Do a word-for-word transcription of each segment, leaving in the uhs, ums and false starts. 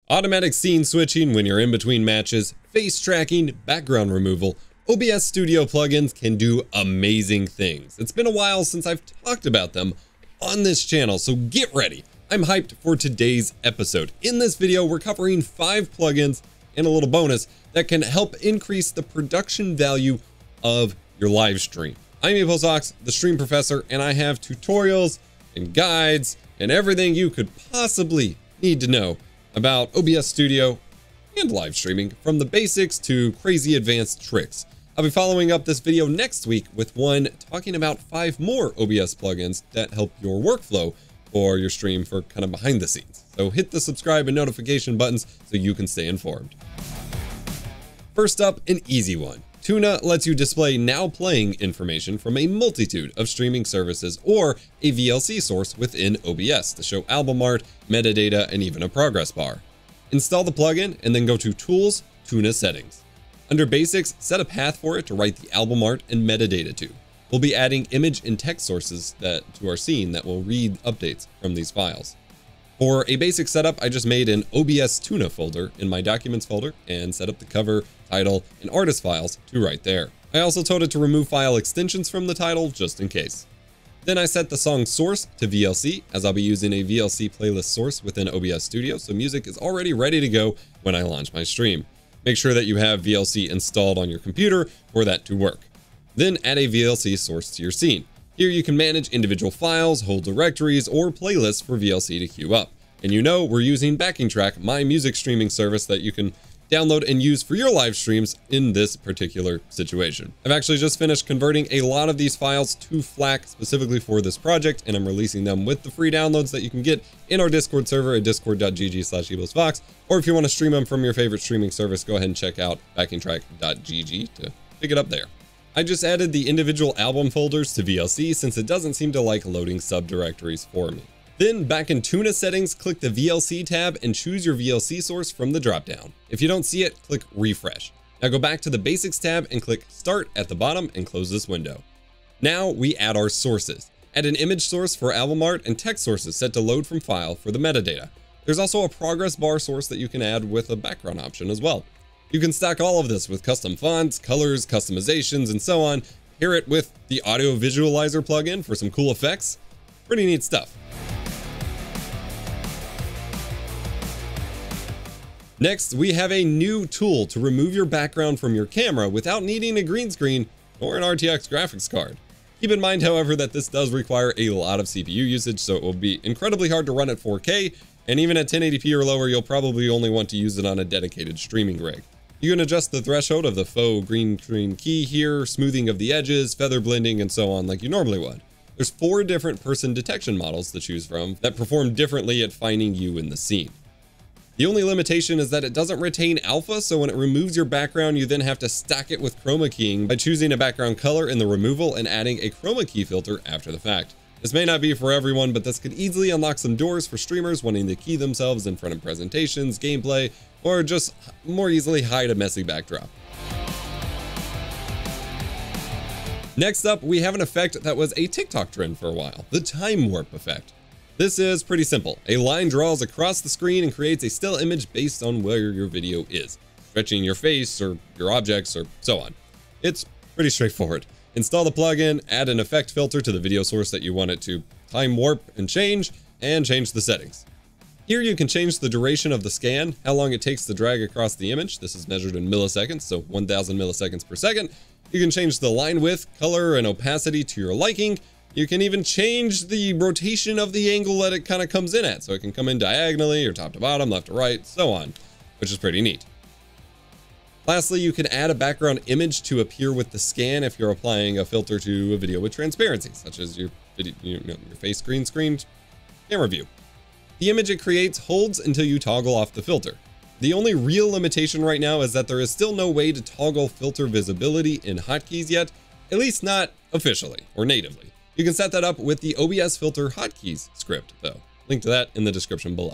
Automatic scene switching when you're in between matches, face tracking, background removal, O B S Studio plugins can do amazing things. It's been a while since I've talked about them on this channel, so get ready. I'm hyped for today's episode. In this video, we're covering five plugins and a little bonus that can help increase the production value of your live stream. I'm EposVox, the Stream Professor, and I have tutorials and guides and everything you could possibly need to know about O B S Studio and live streaming, from the basics to crazy advanced tricks. I'll be following up this video next week with one talking about five more O B S plugins that help your workflow or your stream for kind of behind the scenes. So hit the subscribe and notification buttons so you can stay informed. First up, an easy one. Tuna lets you display now playing information from a multitude of streaming services or a V L C source within O B S to show album art, metadata, and even a progress bar. Install the plugin and then go to Tools, Tuna Settings. Under Basics, set a path for it to write the album art and metadata to. We'll be adding image and text sources that to our scene that will read updates from these files. For a basic setup, I just made an O B S Tuna folder in my Documents folder and set up the cover, title, and artist files to right there. I also told it to remove file extensions from the title just in case. Then I set the song source to V L C, as I'll be using a V L C playlist source within O B S Studio, so music is already ready to go when I launch my stream. Make sure that you have V L C installed on your computer for that to work. Then add a V L C source to your scene. Here you can manage individual files, whole directories, or playlists for V L C to queue up. And you know we're using Backing Track, my music streaming service that you can download and use for your live streams in this particular situation. I've actually just finished converting a lot of these files to FLAC specifically for this project, and I'm releasing them with the free downloads that you can get in our Discord server at discord dot g g slash eposvox. Or if you want to stream them from your favorite streaming service, go ahead and check out backing track dot g g to pick it up there. I just added the individual album folders to V L C since it doesn't seem to like loading subdirectories for me. Then back in Tuna Settings, click the V L C tab and choose your V L C source from the dropdown. If you don't see it, click Refresh. Now go back to the Basics tab and click Start at the bottom and close this window. Now we add our sources. Add an image source for album art and text sources set to load from file for the metadata. There's also a progress bar source that you can add with a background option as well. You can stack all of this with custom fonts, colors, customizations, and so on. Pair it with the Audio Visualizer plugin for some cool effects. Pretty neat stuff. Next, we have a new tool to remove your background from your camera without needing a green screen or an R T X graphics card. Keep in mind, however, that this does require a lot of C P U usage, so it will be incredibly hard to run at four K, and even at ten eighty p or lower, you'll probably only want to use it on a dedicated streaming rig. You can adjust the threshold of the faux green screen key here, smoothing of the edges, feather blending, and so on like you normally would. There's four different person detection models to choose from that perform differently at finding you in the scene. The only limitation is that it doesn't retain alpha, so when it removes your background, you then have to stack it with chroma keying by choosing a background color in the removal and adding a chroma key filter after the fact. This may not be for everyone, but this could easily unlock some doors for streamers wanting to key themselves in front of presentations, gameplay, or just more easily hide a messy backdrop. Next up, we have an effect that was a TikTok trend for a while, the time warp effect. This is pretty simple. A line draws across the screen and creates a still image based on where your video is, stretching your face or your objects or so on. It's pretty straightforward. Install the plugin, add an effect filter to the video source that you want it to time warp and change, and change the settings. Here you can change the duration of the scan, how long it takes to drag across the image. This is measured in milliseconds, so one thousand milliseconds per second. You can change the line width, color, and opacity to your liking. You can even change the rotation of the angle that it kind of comes in at, so it can come in diagonally or top to bottom, left to right, so on, which is pretty neat. Lastly, you can add a background image to appear with the scan if you're applying a filter to a video with transparency, such as your video, you know, your face green screen camera view. The image it creates holds until you toggle off the filter. The only real limitation right now is that there is still no way to toggle filter visibility in hotkeys yet, at least not officially or natively. You can set that up with the O B S Filter Hotkeys script, though. Link to that in the description below.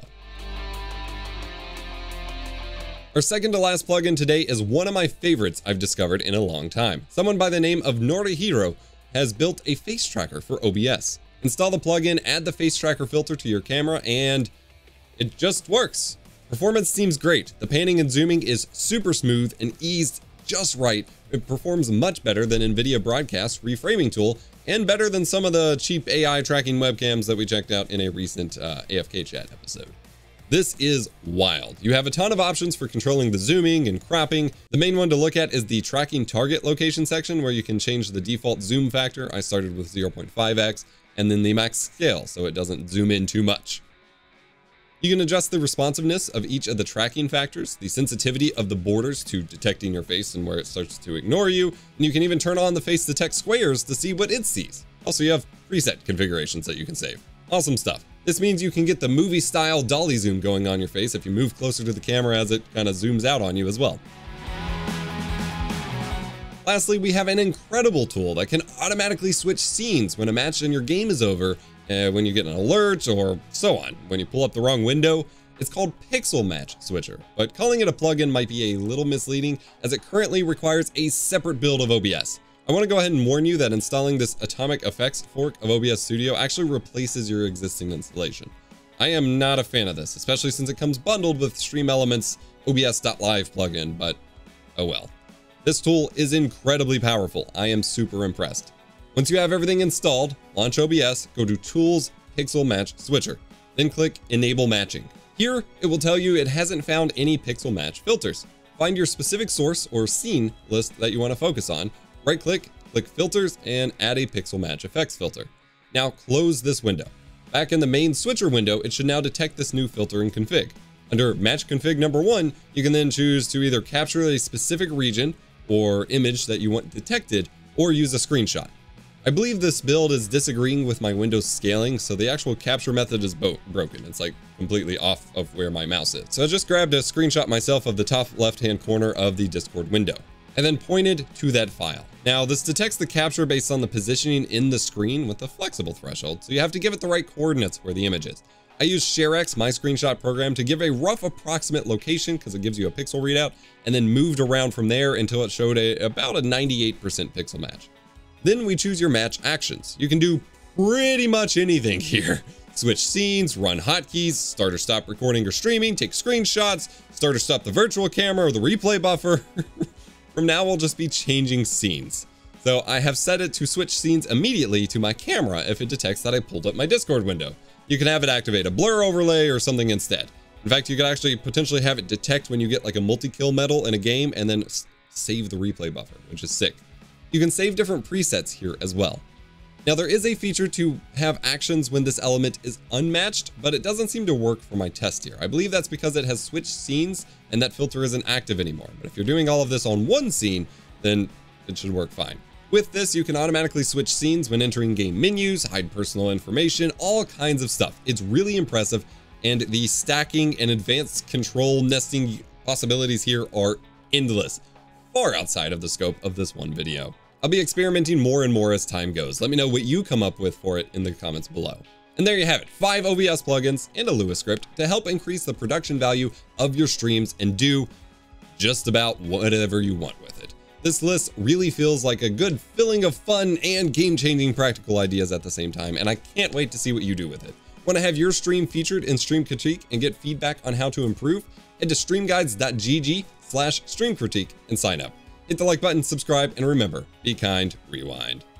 Our second to last plugin today is one of my favorites I've discovered in a long time. Someone by the name of Norihiro has built a face tracker for O B S. Install the plugin, add the face tracker filter to your camera, and it just works. Performance seems great. The panning and zooming is super smooth and eased just right. It performs much better than NVIDIA Broadcast reframing tool and better than some of the cheap A I tracking webcams that we checked out in a recent uh, A F K Chat episode. This is wild. You have a ton of options for controlling the zooming and cropping. The main one to look at is the tracking target location section, where you can change the default zoom factor. I started with zero point five x, and then the max scale so it doesn't zoom in too much. You can adjust the responsiveness of each of the tracking factors, the sensitivity of the borders to detecting your face and where it starts to ignore you, and you can even turn on the face detect squares to see what it sees. Also, you have preset configurations that you can save. Awesome stuff. This means you can get the movie style dolly zoom going on your face if you move closer to the camera as it kind of zooms out on you as well. Lastly, we have an incredible tool that can automatically switch scenes when a match in your game is over, uh, when you get an alert or so on. When you pull up the wrong window, it's called Pixel Match Switcher, but calling it a plugin might be a little misleading as it currently requires a separate build of O B S. I want to go ahead and warn you that installing this Atomic Effects fork of O B S Studio actually replaces your existing installation. I am not a fan of this, especially since it comes bundled with Stream Elements O B S dot live plugin, but oh well. This tool is incredibly powerful. I am super impressed. Once you have everything installed, launch O B S, go to Tools, Pixel Match Switcher, then click Enable Matching. Here, it will tell you it hasn't found any pixel match filters. Find your specific source or scene list that you want to focus on. Right click, click filters, and add a pixel match effects filter. Now close this window. Back in the main switcher window, it should now detect this new filter and config. Under match config number one, you can then choose to either capture a specific region or image that you want detected, or use a screenshot. I believe this build is disagreeing with my Windows scaling, so the actual capture method is bo broken. It's like completely off of where my mouse is. So I just grabbed a screenshot myself of the top left-hand corner of the Discord window, and then pointed to that file. Now, this detects the capture based on the positioning in the screen with a flexible threshold, so you have to give it the right coordinates where the image is. I use ShareX, my screenshot program, to give a rough approximate location because it gives you a pixel readout, and then moved around from there until it showed a, about a ninety-eight percent pixel match. Then we choose your match actions. You can do pretty much anything here. Switch scenes, run hotkeys, start or stop recording or streaming, take screenshots, start or stop the virtual camera or the replay buffer. From now, we'll just be changing scenes. So I have set it to switch scenes immediately to my camera if it detects that I pulled up my Discord window. You can have it activate a blur overlay or something instead. In fact, you could actually potentially have it detect when you get like a multi-kill medal in a game and then save the replay buffer, which is sick. You can save different presets here as well. Now, there is a feature to have actions when this element is unmatched, but it doesn't seem to work for my test here. I believe that's because it has switched scenes and that filter isn't active anymore. But if you're doing all of this on one scene, then it should work fine. With this, you can automatically switch scenes when entering game menus, hide personal information, all kinds of stuff. It's really impressive, and the stacking and advanced control nesting possibilities here are endless, far outside of the scope of this one video. I'll be experimenting more and more as time goes. Let me know what you come up with for it in the comments below. And there you have it, five O B S plugins and a Lua script to help increase the production value of your streams and do just about whatever you want with it. This list really feels like a good filling of fun and game-changing practical ideas at the same time, and I can't wait to see what you do with it. Want to have your stream featured in Stream Critique and get feedback on how to improve? Head to streamguides dot g g slash stream critique and sign up. Hit the like button, subscribe, and remember, be kind, rewind.